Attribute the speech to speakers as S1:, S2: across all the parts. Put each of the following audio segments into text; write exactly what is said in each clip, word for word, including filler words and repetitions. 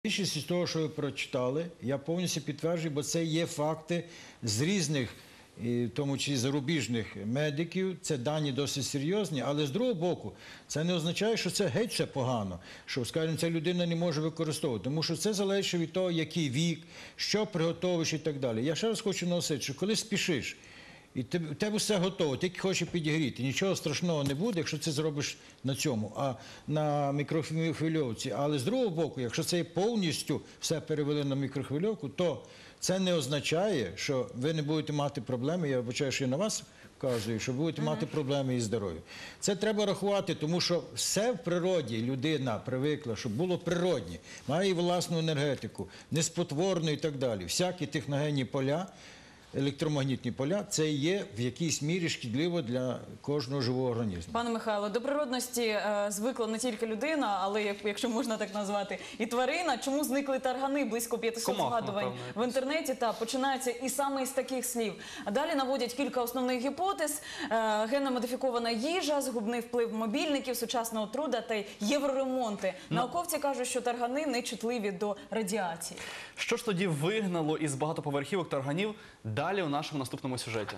S1: Більшість з того, що ви прочитали, я повністю підтверджую, бо це є факти з різних, в тому числі зарубіжних медиків, це дані досить серйозні, але з другого боку, це не означає, що це геть все погано, що, скажімо, ця людина не може використовувати, тому що це залежить від того, який вік, що приготовиш і так далі. Я ще раз хочу наголосити, що коли спішиш, і в тебе все готово, тільки хочеш підігріти. Нічого страшного не буде, якщо це зробиш на цьому, а на мікрохвильовці. Але з другого боку, якщо це повністю все перевели на мікрохвильовку, то це не означає, що ви не будете мати проблеми, я вибачаю, що я на вас вказую, що будете мати проблеми із здоров'ям. Це треба рахувати, тому що все в природі людина привикла, щоб було природне, має власну енергетику, неспотворну і так далі. Всякі техногенні поля, електромагнітні поля, це є в якійсь мірі шкідливо для кожного живого організму.
S2: Пане Михайло, до природності е, звикла не тільки людина, але, якщо можна так назвати, і тварина. Чому зникли таргани? Близько п'ятисот згадувань в інтернеті, та починаються і саме із таких слів. А далі наводять кілька основних гіпотез. Е, генно-модифікована їжа, згубний вплив мобільників, сучасного труда та євроремонти. Науковці кажуть, що таргани не чутливі до радіації.
S3: Що ж тоді вигнало із багатоповерхівок тарганів? Далі у нашому наступному сюжеті.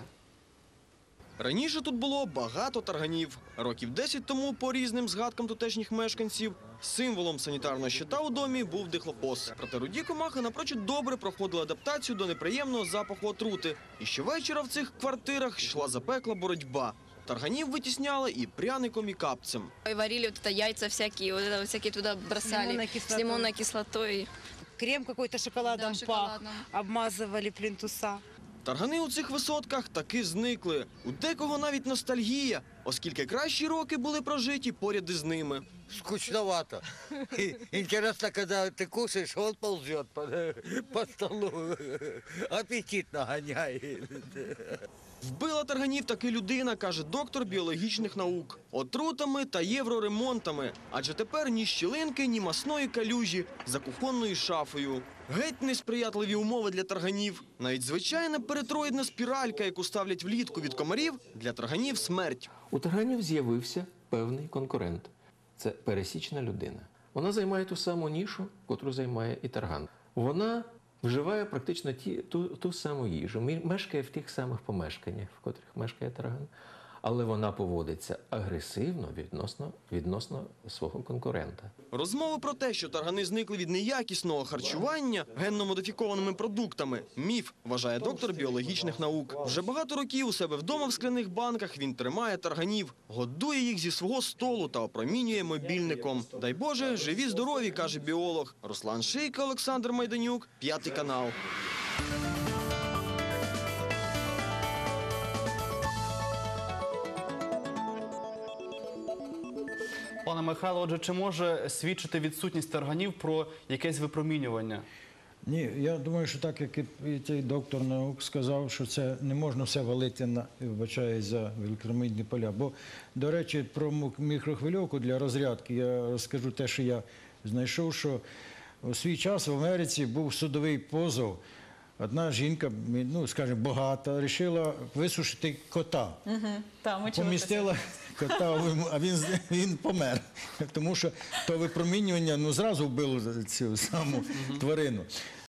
S4: Раніше тут було багато тарганів. Років десять тому, по різним згадкам тутешніх мешканців, символом санітарного щита у домі був дихлофос. Проте руді комахи напрочуд добре проходили адаптацію до неприємного запаху отрути. І щовечора в цих квартирах йшла запекла боротьба. Тарганів витісняли і пряником, і капцем.
S5: И варили вот это яйца всякие, вот это всякие туда бросали с лимонной кислотой.
S6: Крем какой-то шоколадом,
S5: Да, шоколадом
S6: пах, обмазывали плинтуса.
S4: Таргани у цих висотках таки зникли. У декого навіть ностальгія, оскільки кращі роки були прожиті поряд із ними.
S7: Скучновато. Интересно, когда ты кушаешь, он ползет по, по столу. Аппетит нагоняет.
S4: Вбила тарганів таки людина, каже доктор біологічних наук. Отрутами та євроремонтами. Адже тепер ні щілинки, ні масної калюжі за кухонною шафою. Геть несприятливі умови для тарганів. Навіть звичайна перитроїдна спіралька, яку ставлять влітку від комарів, для тарганів – смерть.
S8: У тарганів з'явився певний конкурент. Це пересічна людина. Вона займає ту саму нішу, котру займає і тарган. Вона вживає практично ті, ту, ту саму їжу, мешкає в тих самих помешканнях, в котрих мешкає тарган, але вона поводиться агресивно відносно, відносно свого конкурента.
S4: Розмови про те, що таргани зникли від неякісного харчування генно-модифікованими продуктами – міф, вважає доктор біологічних наук. Вже багато років у себе вдома в скляних банках він тримає тарганів, годує їх зі свого столу та опромінює мобільником. Дай Боже, живі здорові, каже біолог. Руслан Шийко, Олександр Майданюк, П'ятий канал.
S3: Пане Михайло, отже, чи може свідчити відсутність тарганів про якесь випромінювання?
S1: Ні, я думаю, що так, як і цей доктор наук сказав, що це не можна все валити на, вибачаюсь, за електромагнітні поля. Бо, до речі, про мікрохвильовку для розрядки я розкажу те, що я знайшов, що у свій час в Америці був судовий позов. Одна жінка, ну, скажімо, багата, вирішила висушити кота.
S2: Угу. Та, ми чули
S1: Помістила кота, а він, він помер. Тому що то випромінювання, ну, зразу вбило цю саму тварину.